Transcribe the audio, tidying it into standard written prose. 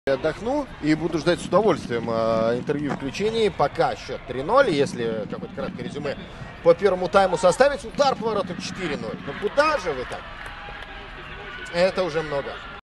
Отдохну и буду ждать с удовольствием интервью включений. Пока счет 3-0. Если какое-то краткое резюме по первому тайму составить, удар по воротам 4-0. Ну куда же вы так? Это уже много.